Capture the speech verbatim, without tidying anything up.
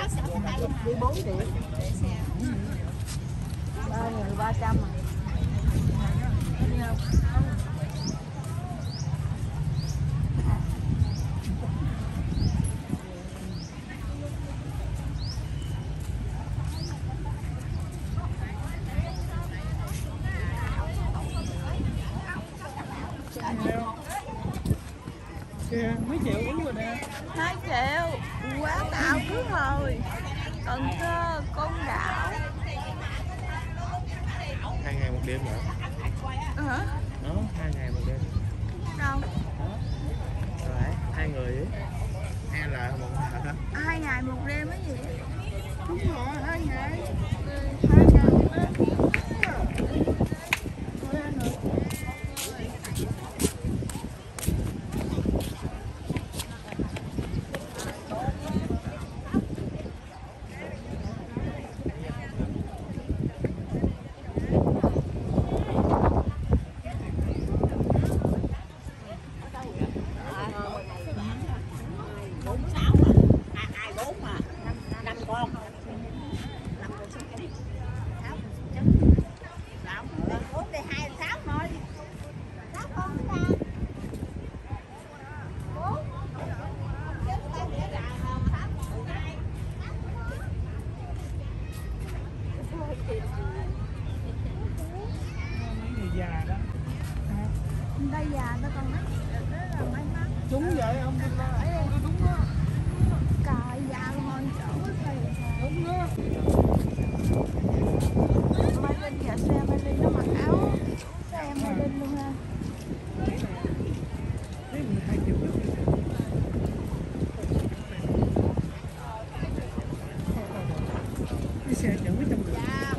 Đi bốn điểm. Ba người ba trăm à. Kìa, mấy triệu uống rồi nè. Hai triệu, quá tao cứ hồi. Cần Thơ, Côn Đảo. Hai ngày một đêm hả? Hả? Đó, hai ngày một đêm. Đâu? Đó. Rồi, hai người ấy. Hay là một hả? Hai ngày một đêm cái gì? Đúng rồi, hai ngày. Hai ngày một đêm. Già đó. Người ta già ta còn nói rất là may mắn. Đúng vậy không? Đúng đó. Cài già ngon chỗ này. Đúng đó. Mai Linh giờ xe Mai Linh nó mặc áo xe Mai Linh luôn ha. Thấy mười hai triệu. Cái xe chở mấy trăm người.